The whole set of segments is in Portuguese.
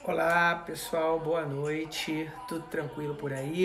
Olá pessoal, boa noite, tudo tranquilo por aí?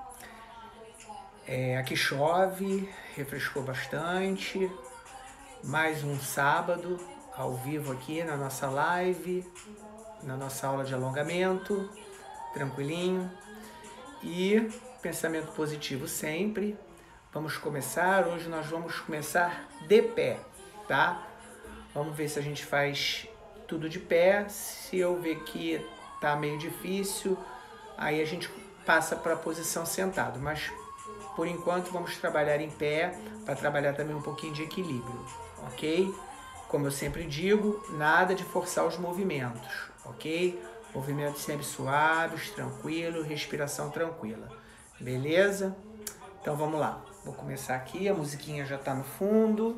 Aqui chove, refrescou bastante, mais um sábado ao vivo aqui na nossa live, na nossa aula de alongamento, tranquilinho e pensamento positivo sempre. Vamos começar, hoje nós vamos começar de pé, tá? Vamos ver se a gente faz tudo de pé. Se eu ver que tá meio difícil, aí a gente passa para a posição sentado. Mas por enquanto vamos trabalhar em pé para trabalhar também um pouquinho de equilíbrio, ok? Como eu sempre digo, nada de forçar os movimentos, ok? Movimentos sempre suaves, tranquilo, respiração tranquila, beleza? Então vamos lá, vou começar aqui, a musiquinha já está no fundo.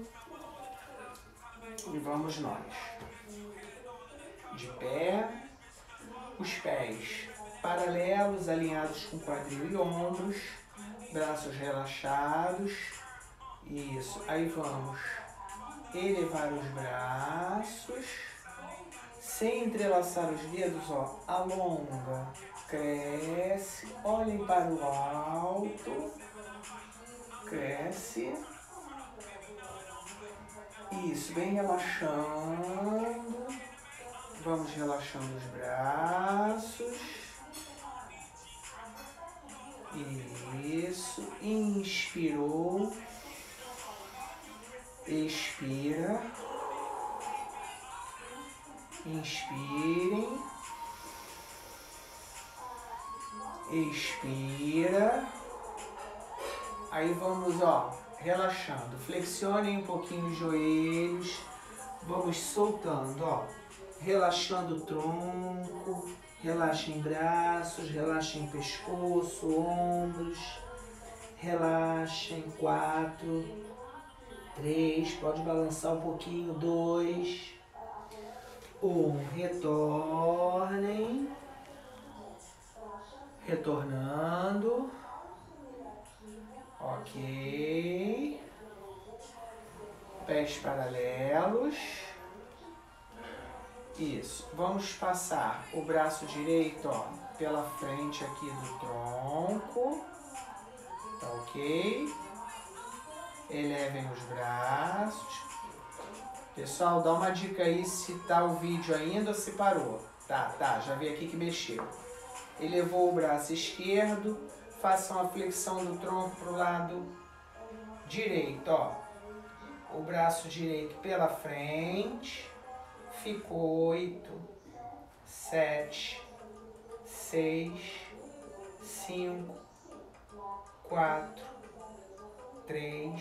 E vamos nós. De pé, os pés paralelos, alinhados com quadril e ombros, braços relaxados. Isso, aí vamos elevar os braços, sem entrelaçar os dedos, ó, alonga, cresce, olhem para o alto, cresce. Isso, bem relaxando. Vamos relaxando os braços. Isso. Inspirou. Expira. Inspirem. Expira. Aí vamos, ó, relaxando. Flexionem um pouquinho os joelhos. Vamos soltando, ó. Relaxando o tronco. Relaxem braços, relaxem pescoço, ombros. Relaxem 4, 3, pode balançar um pouquinho, 2, 1, retornem. Retornando. Ok. Pés paralelos. Isso. Vamos passar o braço direito, ó, pela frente aqui do tronco. Tá ok? Elevem os braços. Pessoal, dá uma dica aí se tá o vídeo ainda ou se parou. Tá, já vi aqui que mexeu. Elevou o braço esquerdo. Façam a flexão do tronco pro lado direito, ó. O braço direito pela frente. Ficou 8, 7, 6, 5, 4, 3,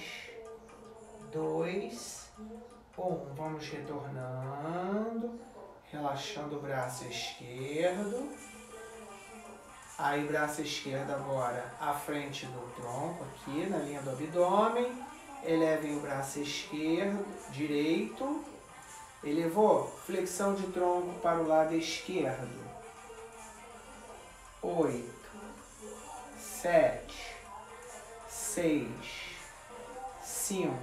2, 1. Vamos retornando, relaxando o braço esquerdo. Aí, braço esquerdo agora à frente do tronco, aqui na linha do abdômen. Elevem o braço esquerdo, direito. Elevou, flexão de tronco para o lado esquerdo. 8, 7, 6, 5,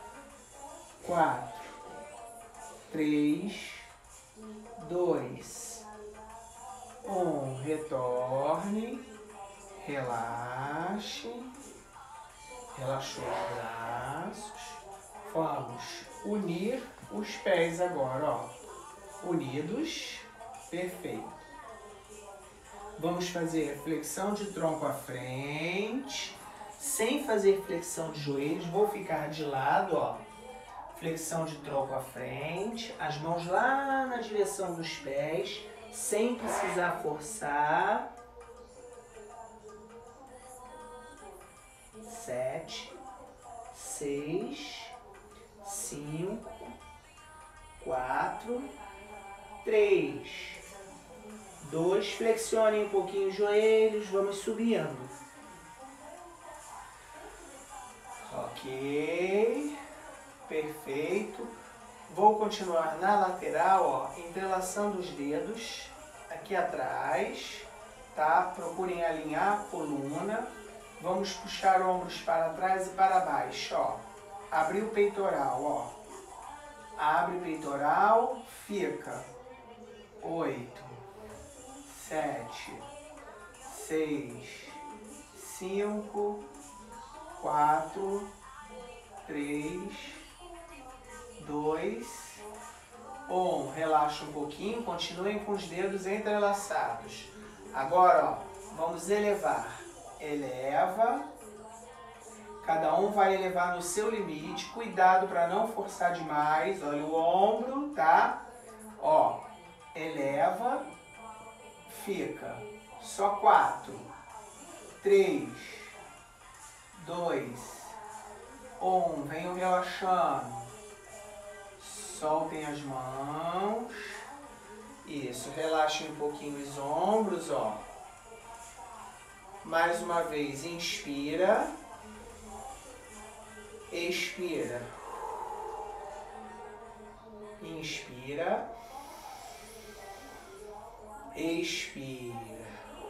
4, 3, 2, 1. Retorne, relaxe, relaxou os braços. Vamos unir os pés agora, ó, unidos, perfeito. Vamos fazer flexão de tronco à frente, sem fazer flexão de joelhos, vou ficar de lado, ó. Flexão de tronco à frente, as mãos lá na direção dos pés, sem precisar forçar. 7, 6, 5, 4, 3, 2, flexionem um pouquinho os joelhos, vamos subindo. Ok, perfeito. Vou continuar na lateral, ó, entrelaçando os dedos aqui atrás, tá? Procurem alinhar a coluna. Vamos puxar ombros para trás e para baixo, ó. Abrir o peitoral, ó. Abre o peitoral, fica. 8, 7, 6, 5, 4, 3, 2, 1. Relaxa um pouquinho, continuem com os dedos entrelaçados. Agora, ó, vamos elevar. Eleva. Cada um vai elevar no seu limite. Cuidado para não forçar demais. Olha o ombro, tá? Ó, eleva. Fica. Só 4, 3, 2, 1. Venham relaxando. Soltem as mãos. Isso, relaxem um pouquinho os ombros, ó. Mais uma vez, inspira. Expira. Inspira. Expira.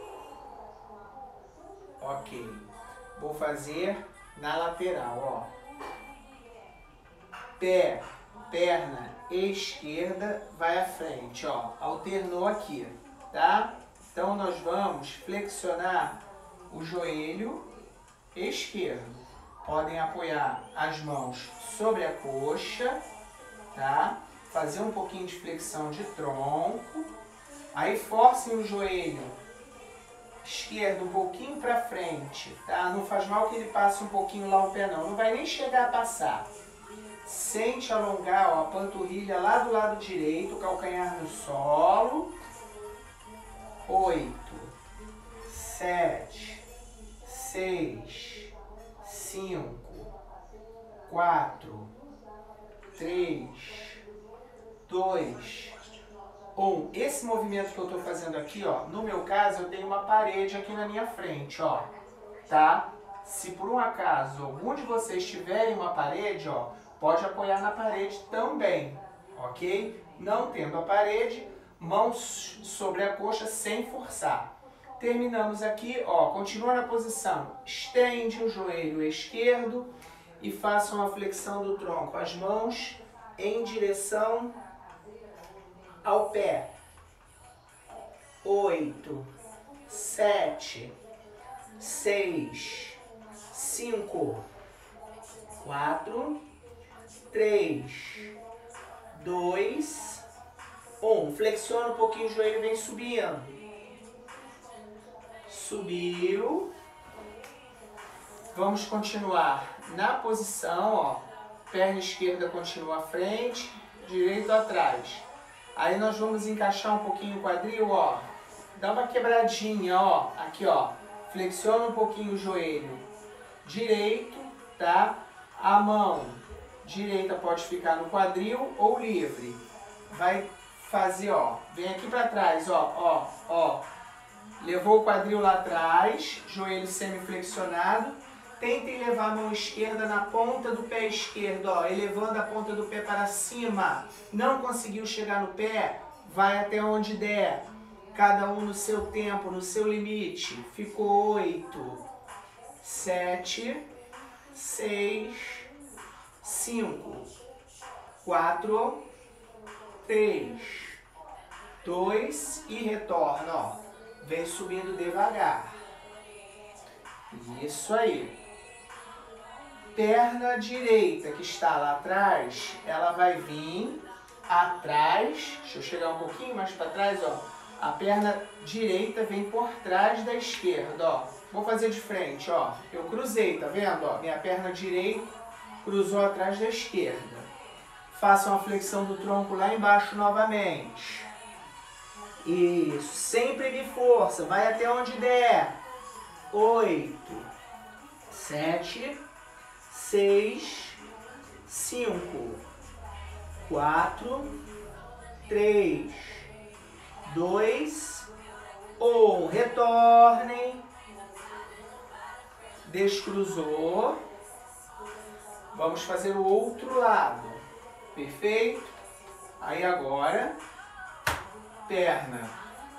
Ok. Vou fazer na lateral, ó. Pé, perna esquerda vai à frente, ó. Alternou aqui, tá? Então, nós vamos flexionar o joelho esquerdo. Podem apoiar as mãos sobre a coxa, tá? Fazer um pouquinho de flexão de tronco. Aí forcem o joelho esquerdo um pouquinho para frente, tá? Não faz mal que ele passe um pouquinho lá o pé não. Não vai nem chegar a passar. Sente alongar, ó, a panturrilha lá do lado direito, o calcanhar no solo. 8, 7, 6, 5, 4, 3, 2, 1. Esse movimento que eu estou fazendo aqui, ó, no meu caso, eu tenho uma parede aqui na minha frente, ó, tá? Se por um acaso algum de vocês tiverem uma parede, ó, pode apoiar na parede também, ok? Não tendo a parede, mãos sobre a coxa sem forçar. Terminamos aqui, ó, continua na posição, estende o joelho esquerdo e faça uma flexão do tronco, as mãos em direção ao pé. 8, 7, 6, 5, 4, 3, 2, 1. Flexiona um pouquinho o joelho e vem subindo. Subiu. Vamos continuar na posição, ó. Perna esquerda continua à frente, direito atrás. Aí nós vamos encaixar um pouquinho o quadril, ó. Dá uma quebradinha, ó. Aqui, ó. Flexiona um pouquinho o joelho direito, tá? A mão direita pode ficar no quadril ou livre. Vai fazer, ó. Vem aqui pra trás, ó, ó, ó. Levou o quadril lá atrás, joelho semiflexionado. Tentem levar a mão esquerda na ponta do pé esquerdo, ó, elevando a ponta do pé para cima. Não conseguiu chegar no pé? Vai até onde der. Cada um no seu tempo, no seu limite. Ficou 8, 7, 6, 5, 4, 3, 2 e retorna, ó. Vem subindo devagar. Isso aí. Perna direita que está lá atrás, ela vai vir atrás. Deixa eu chegar um pouquinho mais para trás, ó. A perna direita vem por trás da esquerda, ó. Vou fazer de frente, ó. Eu cruzei, tá vendo? Ó, minha perna direita cruzou atrás da esquerda. Faça uma flexão do tronco lá embaixo novamente. Isso, sem perder força, vai até onde der. 8, 7, 6, 5, 4, 3, 2, 1. Retornem. Descruzou. Vamos fazer o outro lado. Perfeito? Aí agora, perna.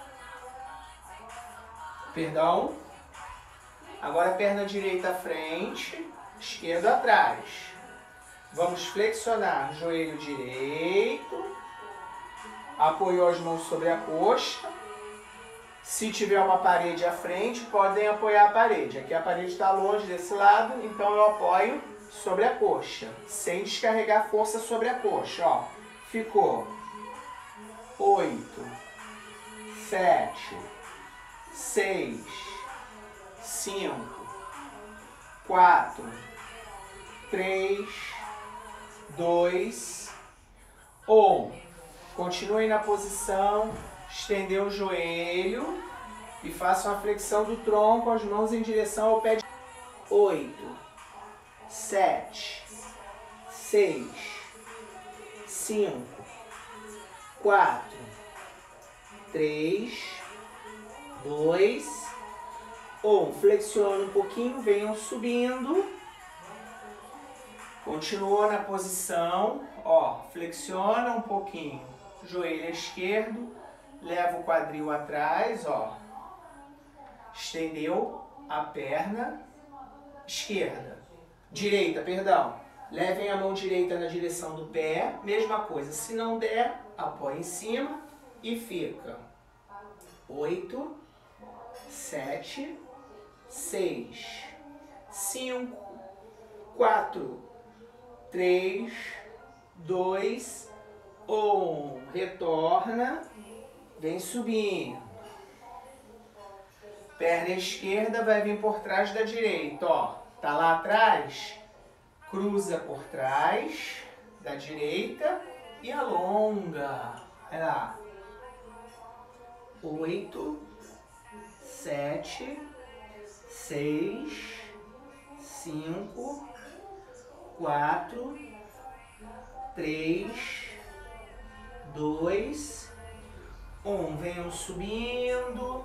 Perdão. Agora perna direita à frente, esquerda atrás. Vamos flexionar joelho direito. Apoiou as mãos sobre a coxa. Se tiver uma parede à frente, podem apoiar a parede. Aqui a parede está longe desse lado, então eu apoio sobre a coxa, sem descarregar força sobre a coxa. Ó, ficou 8, 7, 6, 5, 4, 3, 2, 1. Continue na posição, estender o joelho e faça uma flexão do tronco, as mãos em direção ao pé de 8, 7, 6, 5, 4, 3, 2, 1. Flexiona um pouquinho, venham subindo. Continua na posição, ó, flexiona um pouquinho, joelho esquerdo, leva o quadril atrás, ó, estendeu a perna esquerda, direita, perdão, levem a mão direita na direção do pé, mesma coisa, se não der, apoia em cima e fica 8, 7, 6, 5, 4, 3, 2, 1. Retorna, vem subindo. Perna esquerda vai vir por trás da direita, ó. Tá lá atrás? Cruza por trás da direita e alonga. Vai lá. 8, 7, 6, 5, 4, 3, 2, 1. Venham subindo.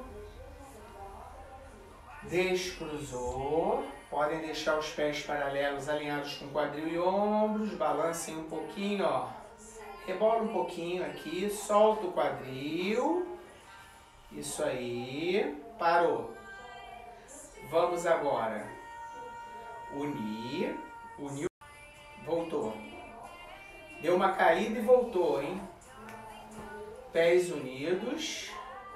Descruzou. Podem deixar os pés paralelos alinhados com quadril e ombros. Balancem um pouquinho, ó. Rebola um pouquinho aqui. Solta o quadril. Isso aí. Parou. Vamos agora unir. Uniu. Voltou. Deu uma caída e voltou, hein? Pés unidos.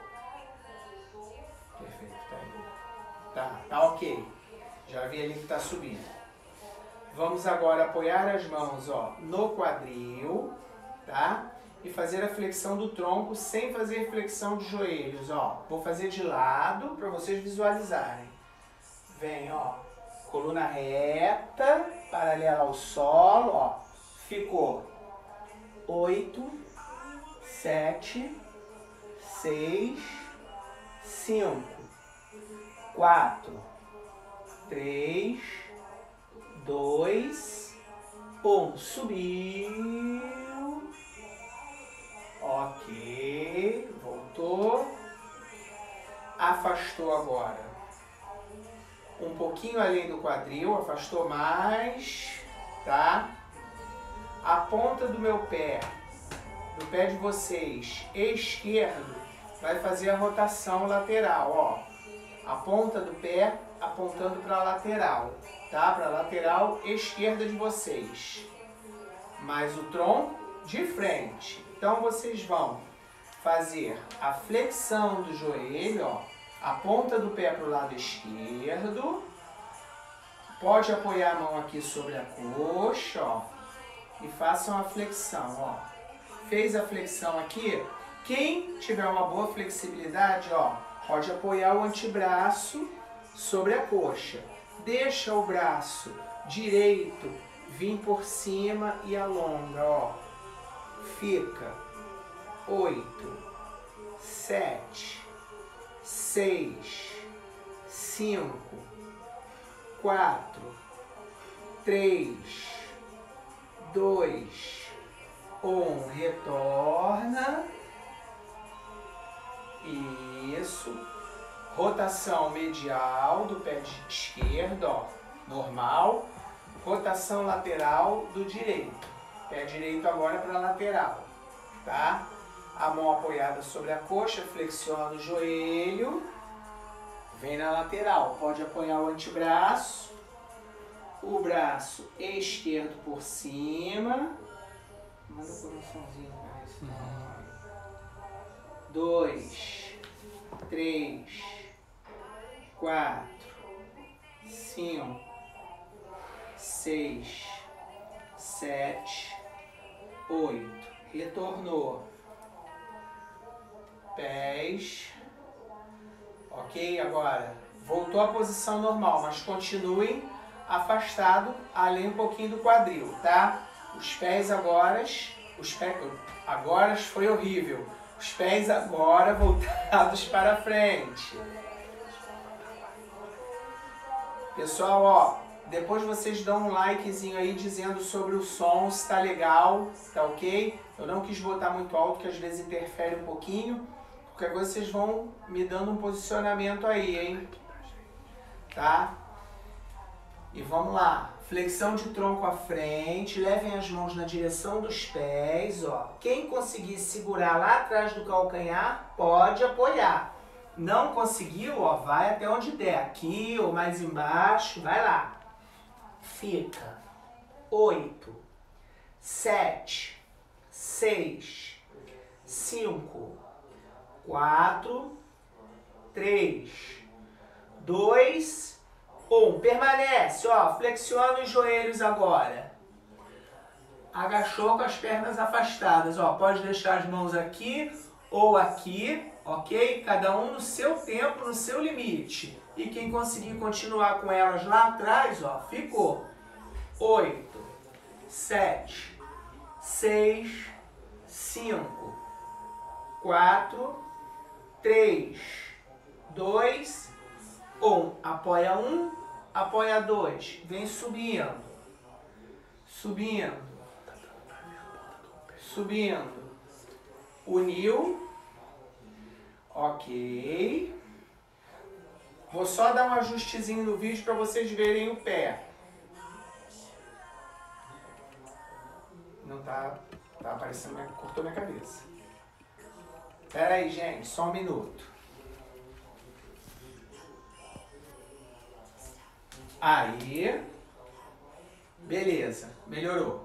Perfeito, tá aí. Tá ok. Já vi ali que tá subindo. Vamos agora apoiar as mãos, ó, no quadril, tá? E fazer a flexão do tronco sem fazer flexão de joelhos, ó. Vou fazer de lado para vocês visualizarem. Vem, ó. Coluna reta, paralela ao solo, ó. Ficou 8, 7, 6, 5, 4, 3, 2, 1. Subiu. Ok. Voltou. Afastou agora. Um pouquinho além do quadril, afastou mais, tá? A ponta do meu pé, do pé de vocês, esquerdo, vai fazer a rotação lateral, ó. A ponta do pé apontando para a lateral, tá? Para a lateral esquerda de vocês. Mas o tronco de frente. Então vocês vão fazer a flexão do joelho, ó. A ponta do pé para o lado esquerdo. Pode apoiar a mão aqui sobre a coxa, ó. E façam a flexão, ó. Fez a flexão aqui. Quem tiver uma boa flexibilidade, ó, pode apoiar o antebraço sobre a coxa. Deixa o braço direito vir por cima e alonga, ó. Fica 8, 7, 6, 5, 4, 3, 2, 1. Retorna. Isso. Rotação medial do pé esquerdo, ó, normal. Rotação lateral do direito. Pé direito agora para a lateral, tá? A mão apoiada sobre a coxa, flexiona o joelho. Vem na lateral. Pode apoiar o antebraço. O braço esquerdo por cima. Manda o coraçãozinho para isso. 2, 3, 4, 5, 6, 7, 8. Retornou. Pés. Ok? Agora, voltou à posição normal, mas continuem afastado, além um pouquinho do quadril, tá? Os pés agora... Agora foi horrível. Os pés agora voltados para frente. Pessoal, ó, depois vocês dão um likezinho aí dizendo sobre o som, se tá legal, tá ok? Eu não quis botar muito alto, que às vezes interfere um pouquinho. Qualquer coisa vocês vão me dando um posicionamento aí, hein? Tá? E vamos lá. Flexão de tronco à frente, levem as mãos na direção dos pés, ó. Quem conseguir segurar lá atrás do calcanhar, pode apoiar. Não conseguiu, ó, vai até onde der, aqui ou mais embaixo, vai lá. Fica. 8, 7, 6, 5, 4, 3, 2, 1. Permanece, ó, flexiona os joelhos agora. Agachou com as pernas afastadas, ó, pode deixar as mãos aqui ou aqui, ok? Cada um no seu tempo, no seu limite. E quem conseguir continuar com elas lá atrás, ó, ficou. 8, 7, 6, 5, 4, 3, 2, 1. Apoia 1, apoia 2. Vem subindo. Subindo. Subindo. Uniu. Ok. Vou só dar um ajustezinho no vídeo para vocês verem o pé. Não tá aparecendo, cortou minha cabeça. Pera aí, gente, só um minuto. Aí. Beleza, melhorou.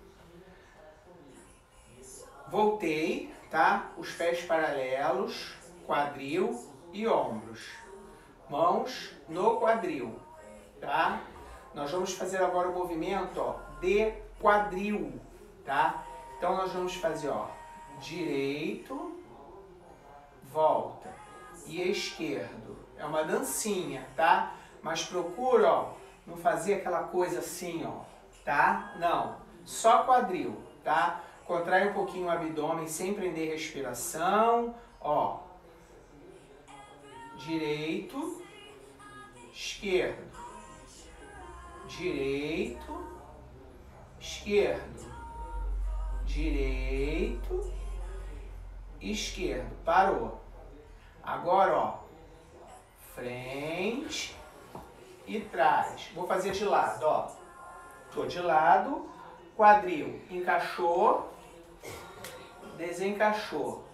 Voltei, tá? Os pés paralelos, quadril e ombros. Mãos no quadril, tá? Nós vamos fazer agora o movimento, ó, de quadril, tá? Então nós vamos fazer, ó, direito, volta e esquerdo. É uma dancinha, tá? Mas procura, ó, não fazer aquela coisa assim, ó, tá? Não, só quadril, tá? Contrai um pouquinho o abdômen sem prender respiração, ó. Direito, esquerdo, direito, esquerdo, direito, esquerdo. Parou. Agora, ó, frente e trás. Vou fazer de lado, ó. Tô de lado, quadril encaixou, desencaixou,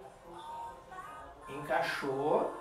encaixou,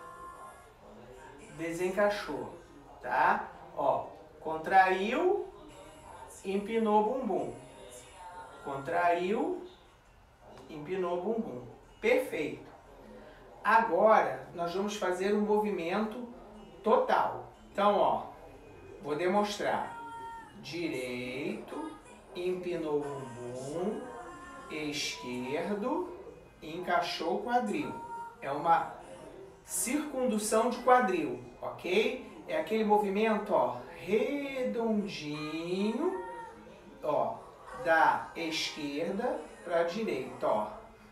desencaixou, tá? Ó, contraiu, empinou o bumbum. Contraiu, empinou o bumbum. Perfeito. Agora, nós vamos fazer um movimento total. Então, ó, vou demonstrar. Direito, empinou o bumbum, esquerdo, encaixou o quadril. É uma circundução de quadril, ok? É aquele movimento, ó, redondinho, ó, da esquerda para a direita, ó.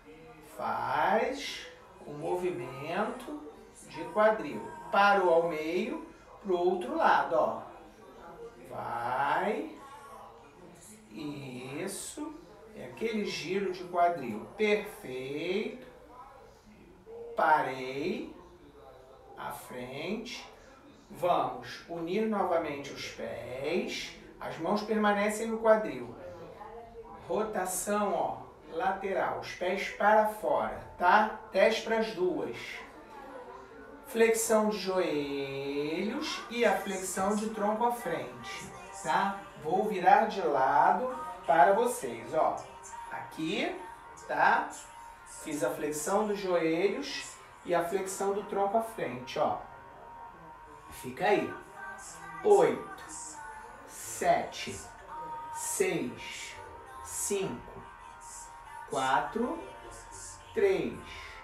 Faz o movimento de quadril. Parou ao meio, pro outro lado, ó. Vai. Isso. É aquele giro de quadril. Perfeito. Parei. À frente. Vamos unir novamente os pés. As mãos permanecem no quadril. Rotação, ó, lateral. Os pés para fora, tá? 10 para as duas. Flexão de joelhos e a flexão de tronco à frente, tá? Vou virar de lado para vocês, ó. Aqui, tá? Fiz a flexão dos joelhos e a flexão do tronco à frente, ó. Fica aí. 8, 7, 6, 5, 4, 3,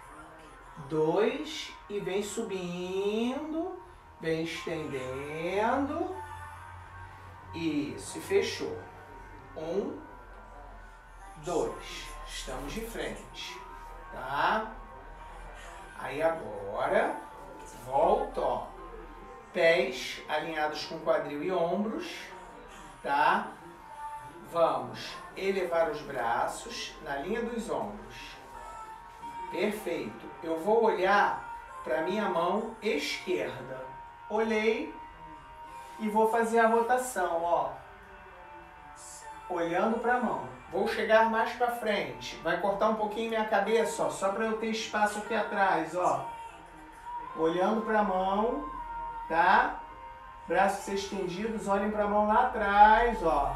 2 e vem subindo, vem estendendo. Isso, e fechou. 1, 2. Estamos de frente, tá? Aí agora, volta, ó. Pés alinhados com quadril e ombros, tá? Vamos elevar os braços na linha dos ombros. Perfeito. Eu vou olhar para minha mão esquerda. Olhei e vou fazer a rotação, ó. Olhando para a mão. Vou chegar mais para frente. Vai cortar um pouquinho minha cabeça, ó, só para eu ter espaço aqui atrás, ó. Olhando para a mão, tá? Braços estendidos, olhem para a mão lá atrás, ó.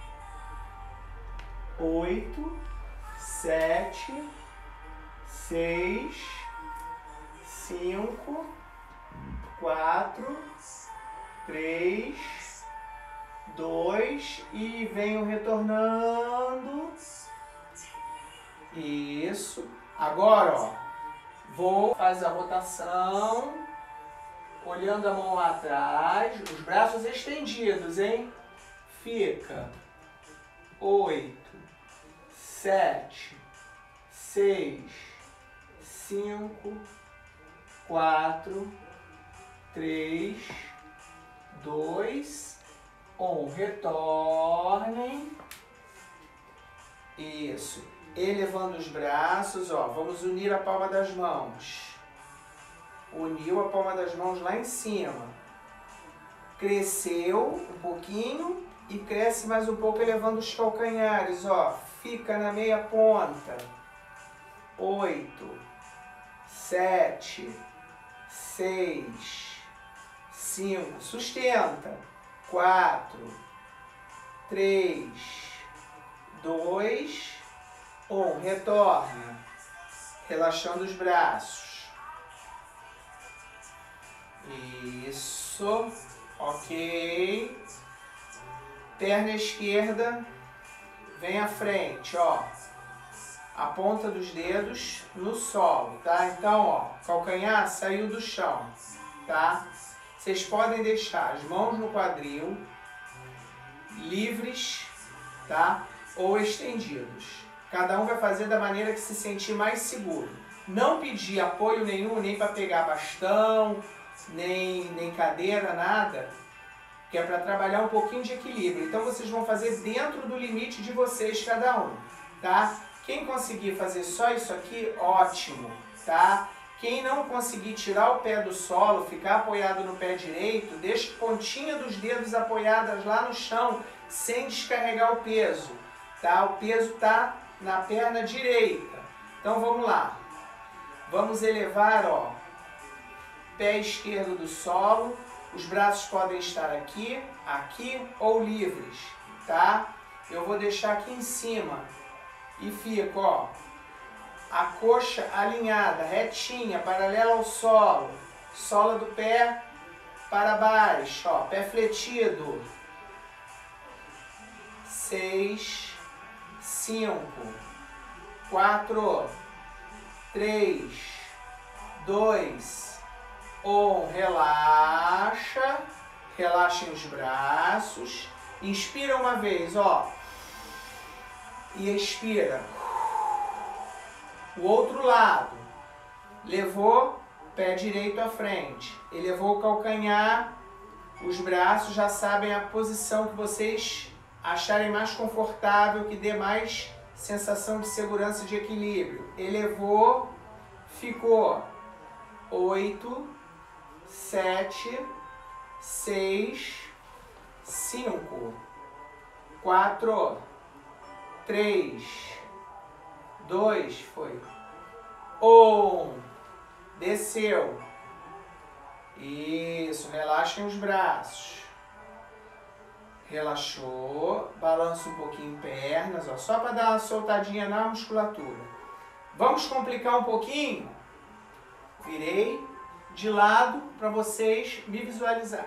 8, 7, 6, 5, 4, 3, 2 e venho retornando. Isso. Agora, ó, vou fazer a rotação, olhando a mão lá atrás, os braços estendidos, hein? Fica 8, 7, 6, 5, 4, 3, 2, 1. Retornem. Isso. Elevando os braços, ó. Vamos unir a palma das mãos. Uniu a palma das mãos lá em cima. Cresceu um pouquinho e cresce mais um pouco elevando os calcanhares, ó. Fica na meia ponta. 8, 7, 6, 5. Sustenta. 4, 3, 2, 1. Retorna. Relaxando os braços. Isso. Ok. Perna esquerda. Vem à frente, ó. A ponta dos dedos no solo, tá? Então, ó, calcanhar saiu do chão, tá? Vocês podem deixar as mãos no quadril, livres, tá? Ou estendidos. Cada um vai fazer da maneira que se sentir mais seguro. Não pedir apoio nenhum, nem para pegar bastão, nem cadeira, nada, que é para trabalhar um pouquinho de equilíbrio. Então vocês vão fazer dentro do limite de vocês, cada um, tá? Quem conseguir fazer só isso aqui, ótimo, tá? Quem não conseguir tirar o pé do solo, ficar apoiado no pé direito, deixa a pontinha dos dedos apoiadas lá no chão, sem descarregar o peso, tá? O peso tá na perna direita. Então vamos lá. Vamos elevar, ó, pé esquerdo do solo. Os braços podem estar aqui, aqui ou livres, tá? Eu vou deixar aqui em cima e fico, ó, a coxa alinhada, retinha, paralela ao solo, sola do pé para baixo, ó, pé fletido. 6, 5, 4, 3, 2, 1. Relaxa, relaxem os braços. Inspira uma vez, ó, e expira. O outro lado, levou pé direito à frente, elevou o calcanhar, os braços já sabem a posição que vocês acharem mais confortável, que dê mais sensação de segurança e de equilíbrio. Elevou, ficou 8, 7, 6, 5, 4, 3, 2, foi. 1. Desceu. Isso, relaxem os braços. Relaxou, balança um pouquinho pernas, ó, só para dar uma soltadinha na musculatura. Vamos complicar um pouquinho? Virei de lado para vocês me visualizar.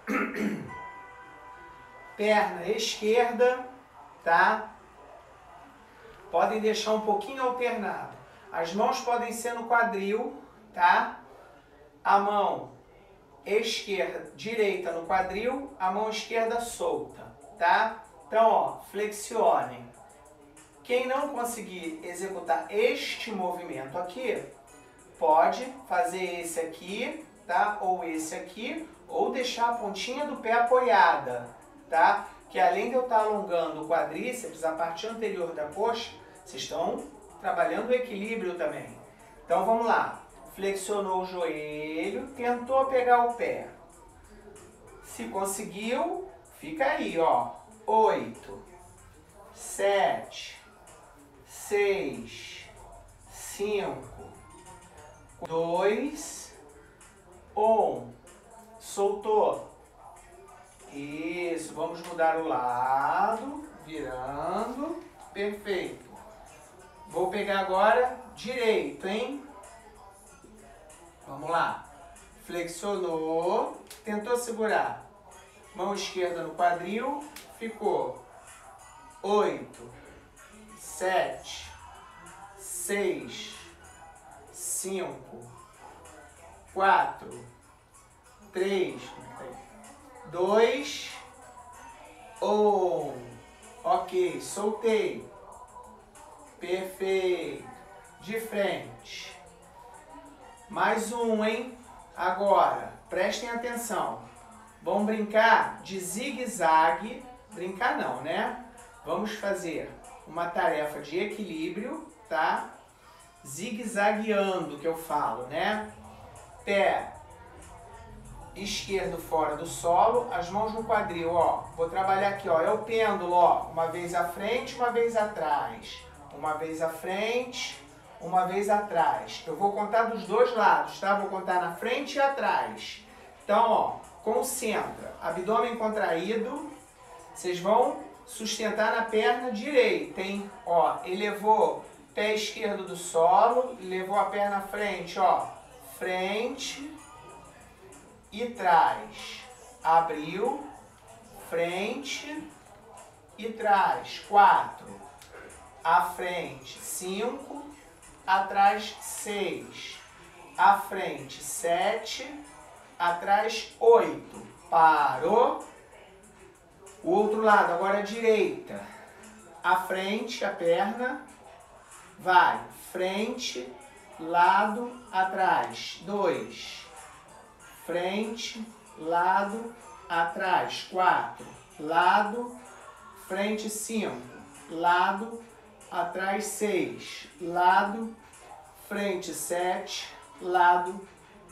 Perna esquerda, tá? Podem deixar um pouquinho alternado. As mãos podem ser no quadril, tá? A mão esquerda, direita no quadril, a mão esquerda solta, tá? Então, ó, flexionem. Quem não conseguir executar este movimento aqui, pode fazer esse aqui, tá? Ou esse aqui, ou deixar a pontinha do pé apoiada, tá? Que além de eu estar alongando o quadríceps, a parte anterior da coxa, vocês estão trabalhando o equilíbrio também. Então vamos lá. Flexionou o joelho, tentou pegar o pé. Se conseguiu, fica aí, ó. 8, 7, 6, 5, 2, 1. Soltou. Isso, vamos mudar o lado, virando. Perfeito. Vou pegar agora direito, hein? Vamos lá. Flexionou, tentou segurar. Mão esquerda no quadril, ficou 8, 7, 6, 5, 4, 3, 2, 1. Ok, soltei. Perfeito. De frente. Mais um, hein? Agora, prestem atenção. Vamos brincar de zigue-zague. Brincar não, né? Vamos fazer uma tarefa de equilíbrio, tá? Zigue-zagueando, que eu falo, né? Pé esquerdo fora do solo, as mãos no quadril, ó. Vou trabalhar aqui, ó. É o pêndulo, ó. Uma vez à frente, uma vez atrás. Uma vez à frente, uma vez atrás. Eu vou contar dos dois lados, tá? Vou contar na frente e atrás. Então, ó, concentra. Abdômen contraído. Vocês vão sustentar na perna direita, hein? Ó, elevou pé esquerdo do solo, levou a perna à frente, ó. Frente e trás. Abriu, frente e trás. 4. À frente, 5. Atrás, 6. À frente, 7. Atrás, 8. Parou. O outro lado, agora a direita. À frente, a perna. Vai. Frente, lado, atrás. 2. Frente, lado, atrás. 4. Lado, frente, 5. Lado, atrás, 6. Lado, frente, 7. Lado,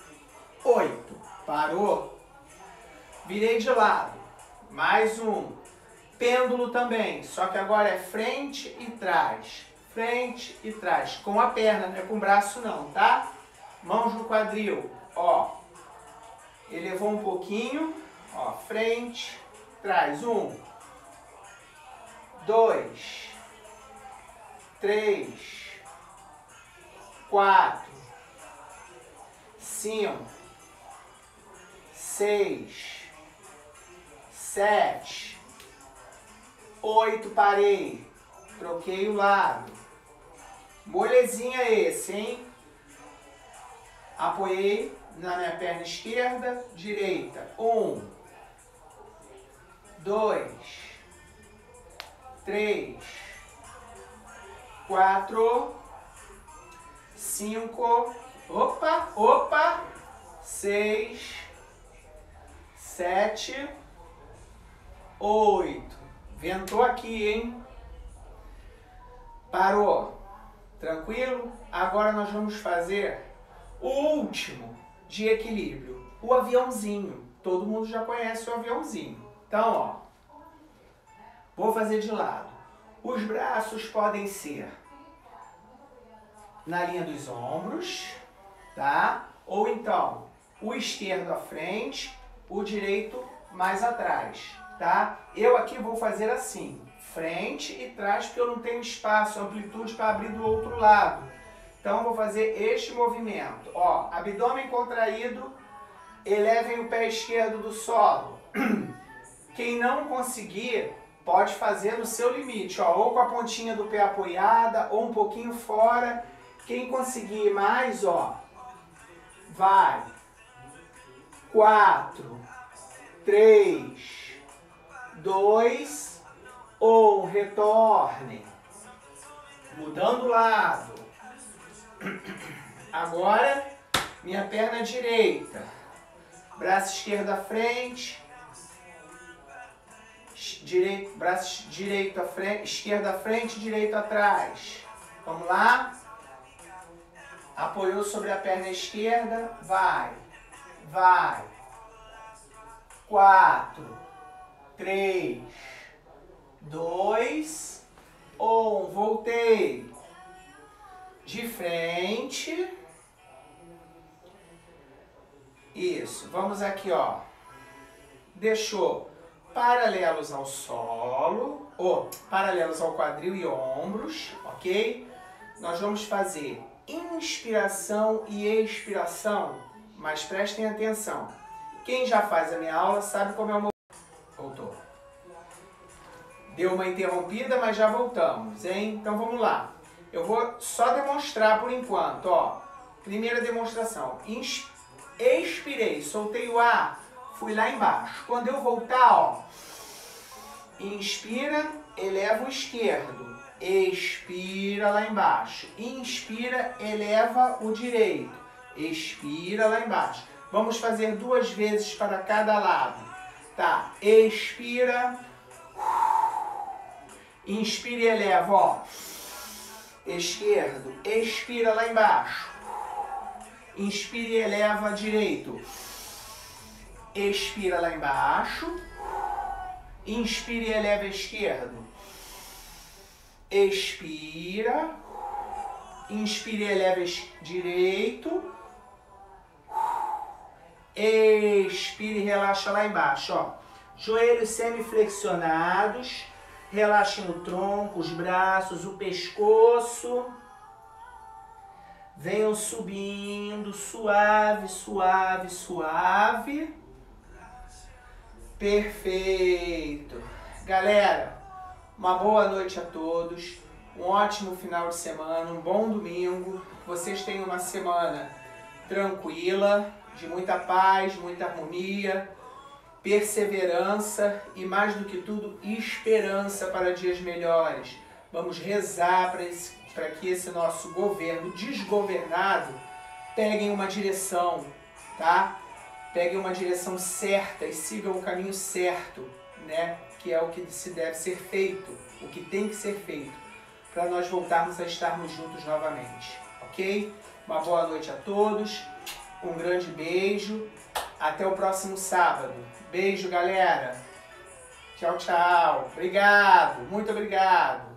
8. Parou? Virei de lado. Mais um. Pêndulo também, só que agora é frente e trás. Frente e trás. Com a perna, não é com o braço não, tá? Mãos no quadril, ó. Elevou um pouquinho, ó. Frente, trás. 1, 2, 3, 4, 5, 6, 7, 8, parei, troquei o lado, molezinha esse, hein? Apoiei na minha perna esquerda, direita, 1, 2, 3, 4, 5, opa, 6, 7, 8. Ventou aqui, hein? Parou. Tranquilo? Agora nós vamos fazer o último de equilíbrio, o aviãozinho. Todo mundo já conhece o aviãozinho. Então, ó, vou fazer de lado. Os braços podem ser na linha dos ombros, tá? Ou então, o esquerdo à frente, o direito mais atrás, tá? Eu aqui vou fazer assim, frente e trás, porque eu não tenho espaço, amplitude para abrir do outro lado. Então, vou fazer este movimento. Ó, abdômen contraído, elevem o pé esquerdo do solo. Quem não conseguir, pode fazer no seu limite, ó, ou com a pontinha do pé apoiada, ou um pouquinho fora. Quem conseguir mais, ó, vai. 4, 3, 2, 1, retorne. Mudando o lado. Agora, minha perna direita. Braço esquerdo à frente. Braço direito à frente, esquerdo à frente, direito atrás. Vamos lá? Apoiou sobre a perna esquerda, vai, vai. 4, 3, 2, 1, voltei. De frente. Isso, vamos aqui, ó. Deixou paralelos ao solo, ou paralelos ao quadril e ombros, ok? Nós vamos fazer inspiração e expiração, mas prestem atenção. Quem já faz a minha aula sabe como é o movimento. Voltou. Deu uma interrompida, mas já voltamos, hein? Então vamos lá. Eu vou só demonstrar por enquanto, ó. Primeira demonstração. Expirei, soltei o ar, fui lá embaixo. Quando eu voltar, ó. Inspira, eleva o esquerdo. Expira lá embaixo. Inspira, eleva o direito. Expira lá embaixo. Vamos fazer 2 vezes para cada lado. Tá? Expira. Inspira e eleva, ó. Esquerdo. Expira lá embaixo. Inspira e eleva direito. Expira lá embaixo. Inspira e eleva esquerdo. Expira. Inspira e eleva direito. Expira e relaxa lá embaixo, ó. Joelhos semiflexionados. Relaxem o tronco, os braços, o pescoço. Venham subindo, suave, suave, suave. Perfeito. Galera, uma boa noite a todos. Um ótimo final de semana, um bom domingo. Vocês tenham uma semana tranquila, de muita paz, muita harmonia, perseverança e, mais do que tudo, esperança para dias melhores. Vamos rezar para que esse nosso governo desgovernado pegue uma direção, tá? Peguem uma direção certa e sigam o caminho certo, né? Que é o que se deve ser feito, o que tem que ser feito, para nós voltarmos a estarmos juntos novamente, ok? Uma boa noite a todos, um grande beijo, até o próximo sábado. Beijo, galera! Tchau, tchau! Obrigado, muito obrigado!